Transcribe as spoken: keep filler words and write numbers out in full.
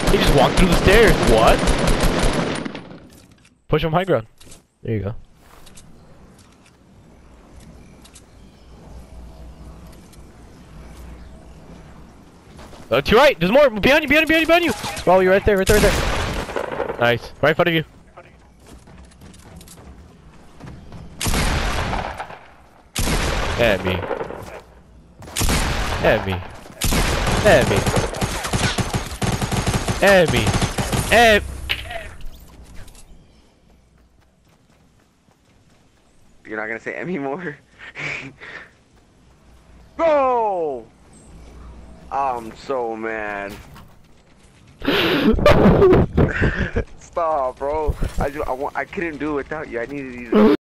He just walked through the stairs. What? Push him high ground. There you go. Uh, to your right. There's more. Behind you, behind you, behind you, behind you. Oh, you're right there, right there, right there. Nice. Right in front of you. Emmy. Emmy. Emmy. Emmy. Emmy. You're not gonna say Emmy more? Bro! I'm so mad. Stop, bro. I just, I want, I couldn't do it without you. I needed you.